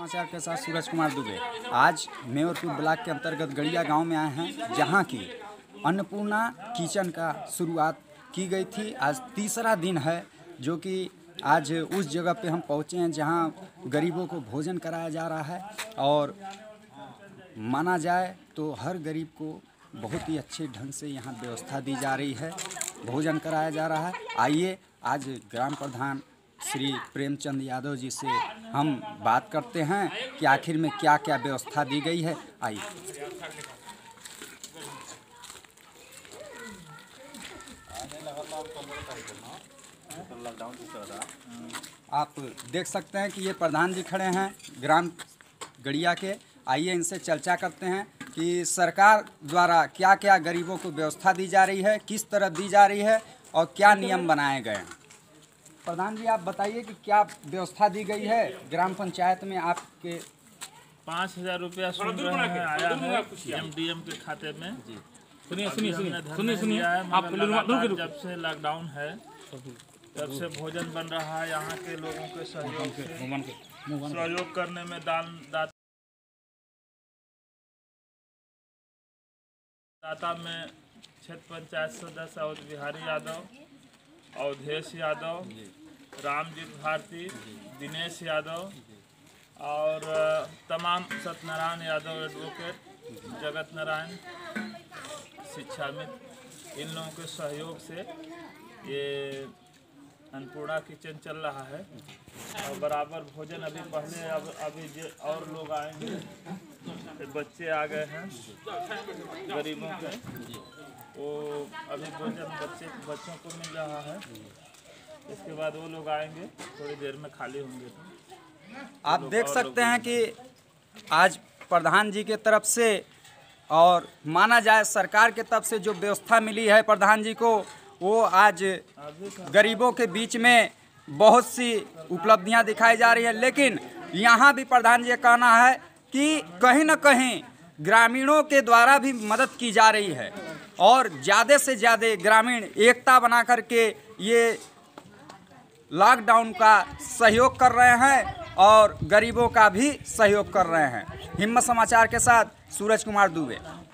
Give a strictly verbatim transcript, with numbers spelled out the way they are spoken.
समाचार के साथ सूरज कुमार दुबे। आज मेयरपुर ब्लॉक के अंतर्गत गड़िया गांव में आए हैं, जहां की अन्नपूर्णा किचन का शुरुआत की गई थी। आज तीसरा दिन है जो कि आज उस जगह पे हम पहुंचे हैं जहां गरीबों को भोजन कराया जा रहा है और माना जाए तो हर गरीब को बहुत ही अच्छे ढंग से यहां व्यवस्था दी जा रही है, भोजन कराया जा रहा है। आइए आज ग्राम प्रधान श्री प्रेमचंद यादव जी से हम बात करते हैं कि आखिर में क्या क्या व्यवस्था दी गई है। आइए। आप देख सकते हैं कि ये प्रधान जी खड़े हैं ग्राम गड़िया के। आइए इनसे चर्चा करते हैं कि सरकार द्वारा क्या क्या गरीबों को व्यवस्था दी जा रही है, किस तरह दी जा रही है और क्या नियम बनाए गए हैं। प्रधान जी आप बताइए कि क्या व्यवस्था दी गई है ग्राम पंचायत में आपके। पाँच हजार रुपया सुन रहे हैं आया है एमडीएम के खाते में। सुनिए सुनिए सुनिए सुनिए सुनिए आप जब से लॉकडाउन है तब से भोजन बन रहा है। यहाँ के लोगों के सहयोग से सहयोग करने में दान दाता दाता में क्षेत्र पंचायत सदस्य अवध बिहारी यादव, अवधेश यादव, रामजीत भारती, दिनेश यादव और तमाम सत्यनारायण यादव एडवोकेट, जगत नारायण, शिक्षा मित्र, इन लोगों के सहयोग से ये अन्नपूर्णा किचन चल रहा है। और बराबर भोजन अभी पहले अब अभी जो और लोग आएंगे, बच्चे आ गए हैं गरीबों के, वो अभी भोजन बच्चे बच्चों को मिल रहा है। इसके बाद वो लोग आएंगे, थोड़ी देर में खाली होंगे। तो आप देख सकते हैं कि आज प्रधान जी के तरफ से और माना जाए सरकार के तरफ से जो व्यवस्था मिली है प्रधान जी को, वो आज गरीबों के बीच में बहुत सी उपलब्धियां दिखाई जा रही है। लेकिन यहाँ भी प्रधान जी का कहना है कि कहीं न कहीं ग्रामीणों के द्वारा भी मदद की जा रही है और ज़्यादा से ज़्यादा ग्रामीण एकता बना करके ये लॉकडाउन का सहयोग कर रहे हैं और गरीबों का भी सहयोग कर रहे हैं। हिम्मत समाचार के साथ सूरज कुमार दुबे।